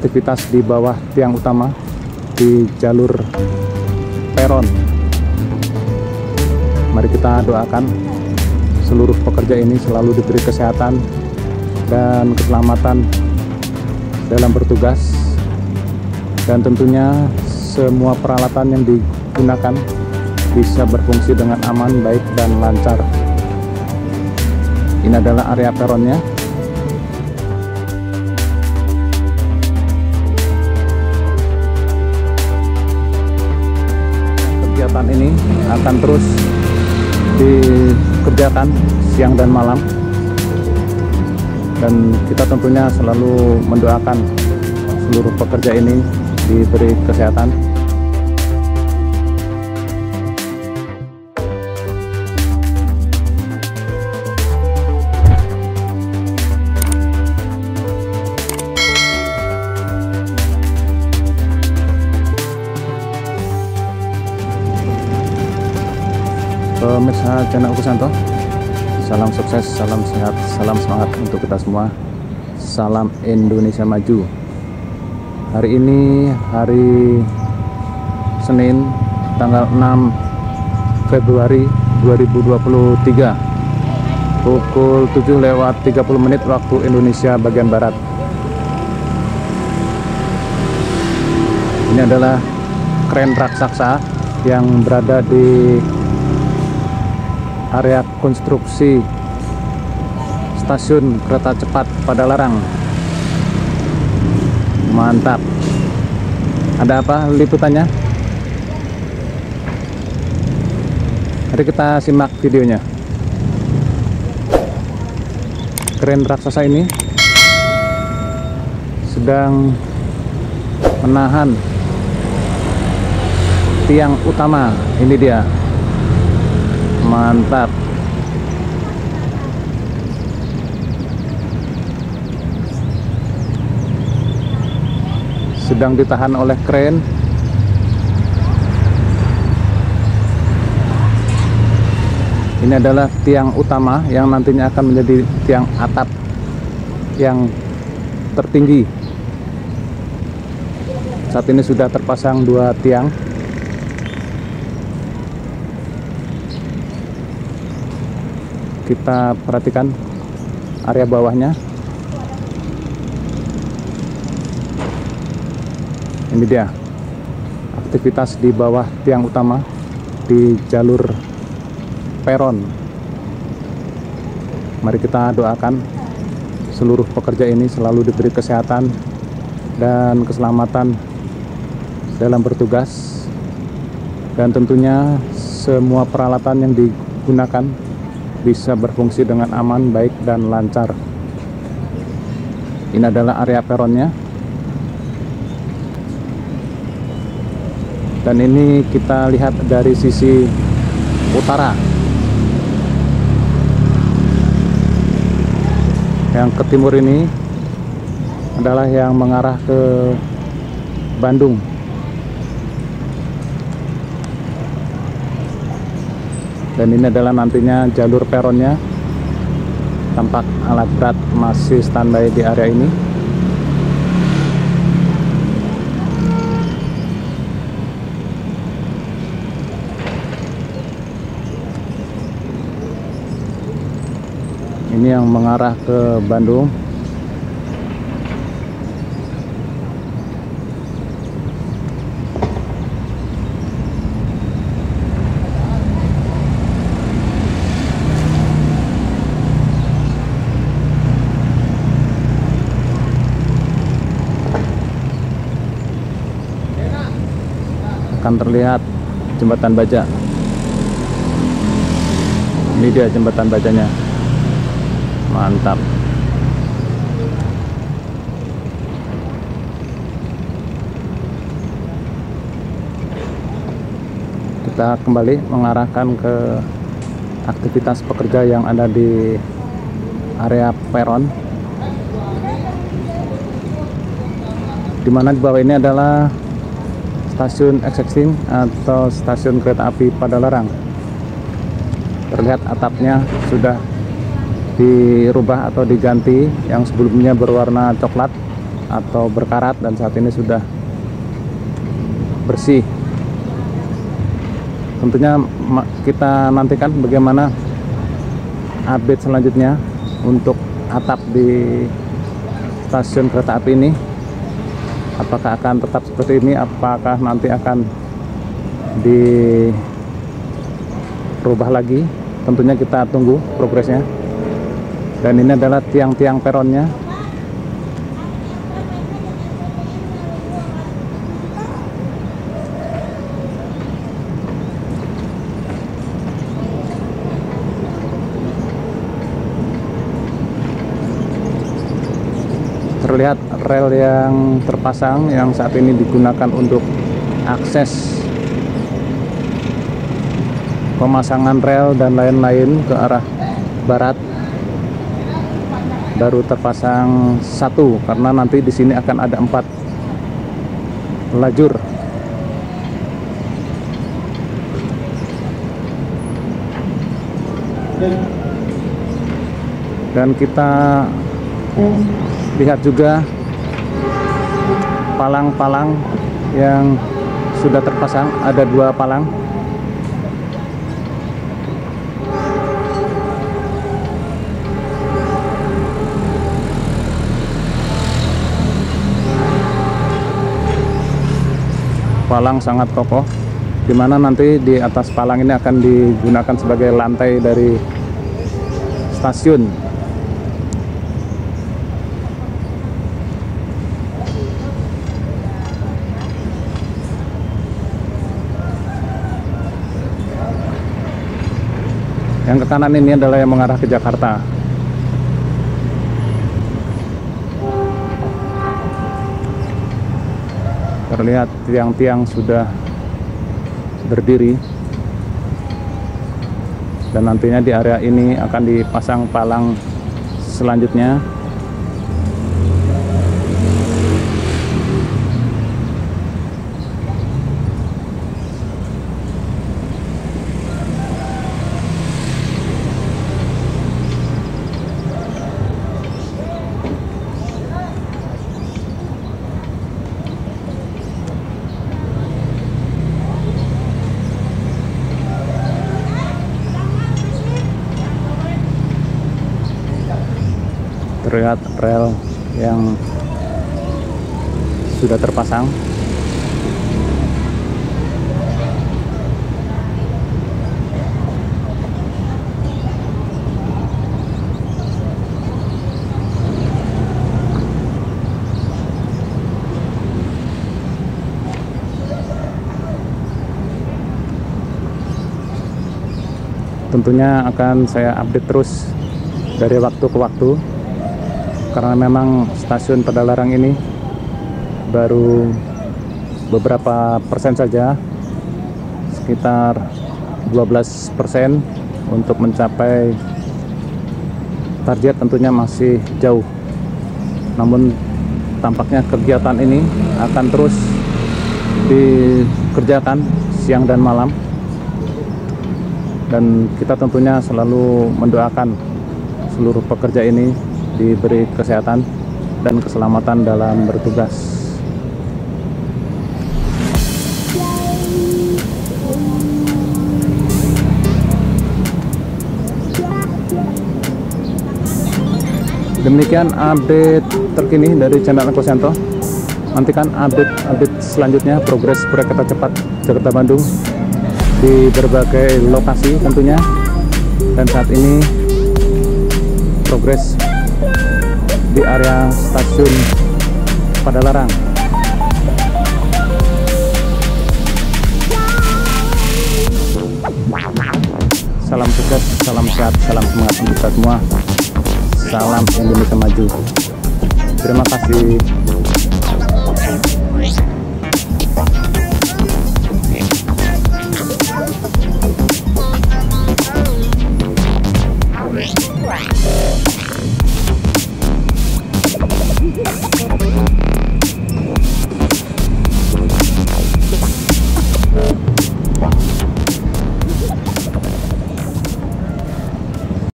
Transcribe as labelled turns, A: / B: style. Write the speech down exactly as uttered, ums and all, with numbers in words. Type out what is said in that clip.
A: aktivitas di bawah tiang utama di jalur peron. Mari kita doakan seluruh pekerja ini selalu diberi kesehatan dan keselamatan dalam bertugas, dan tentunya semua peralatan yang digunakan bisa berfungsi dengan aman, baik dan lancar. Ini adalah area peronnya. Kegiatan ini akan terus dikerjakan siang dan malam, dan kita tentunya selalu mendoakan seluruh pekerja ini diberi kesehatan. Pemirsa channel Kusanto, salam sukses, salam sehat, salam semangat untuk kita semua. Salam Indonesia Maju. Hari ini hari Senin tanggal enam Februari dua ribu dua puluh tiga, pukul tujuh lewat tiga puluh menit waktu Indonesia bagian Barat. Ini adalah kren raksasa yang berada di area konstruksi stasiun kereta cepat Padalarang. Mantap. Ada apa liputannya? Mari kita simak videonya. Kren raksasa ini sedang menahan tiang utama. Ini dia. Mantap. Sedang ditahan oleh kren. Ini adalah tiang utama yang nantinya akan menjadi tiang atap yang tertinggi. Saat ini sudah terpasang dua tiang. Kita perhatikan area bawahnya. Ini dia aktivitas di bawah tiang utama di jalur peron. Mari kita doakan seluruh pekerja ini selalu diberi kesehatan dan keselamatan dalam bertugas, dan tentunya semua peralatan yang digunakan bisa berfungsi dengan aman, baik dan lancar. Ini adalah area peronnya, dan ini kita lihat dari sisi utara. Yang ke timur ini adalah yang mengarah ke Bandung. Dan ini adalah nantinya jalur peronnya. Tampak alat berat masih standby di area ini. Ini yang mengarah ke Bandung. Akan terlihat jembatan baja. Ini dia jembatan bajanya. Mantap. Kita kembali mengarahkan ke aktivitas pekerja yang ada di area peron, di mana di bawah ini adalah stasiun existing atau stasiun kereta api Padalarang. Terlihat atapnya sudah dirubah atau diganti, yang sebelumnya berwarna coklat atau berkarat, dan saat ini sudah bersih. Tentunya kita nantikan bagaimana update selanjutnya untuk atap di stasiun kereta api ini. Apakah akan tetap seperti ini, apakah nanti akan dirubah lagi? Tentunya kita tunggu progresnya. Dan ini adalah tiang-tiang peronnya. Terlihat rel yang terpasang yang saat ini digunakan untuk akses pemasangan rel dan lain-lain ke arah barat. Baru terpasang satu, karena nanti di sini akan ada empat lajur. Dan kita lihat juga palang-palang yang sudah terpasang, ada dua palang. Palang sangat kokoh, dimana nanti di atas palang ini akan digunakan sebagai lantai dari stasiun. Yang ke kanan ini adalah yang mengarah ke Jakarta. Terlihat tiang-tiang sudah berdiri, dan nantinya di area ini akan dipasang palang selanjutnya. Terlihat rel yang sudah terpasang. Tentunya akan saya update terus dari waktu ke waktu, karena memang stasiun Padalarang ini baru beberapa persen saja, sekitar dua belas persen untuk mencapai target. Tentunya masih jauh, namun tampaknya kegiatan ini akan terus dikerjakan siang dan malam, dan kita tentunya selalu mendoakan seluruh pekerja ini diberi kesehatan dan keselamatan dalam bertugas. Demikian update terkini dari channel Ekosanto. Nantikan update-update selanjutnya progres proyek kereta cepat Jakarta Bandung di berbagai lokasi tentunya. Dan saat ini progres di area stasiun Padalarang. Salam sukses, salam sehat, salam semangat untuk kita semua. Salam Indonesia Maju. Terima kasih.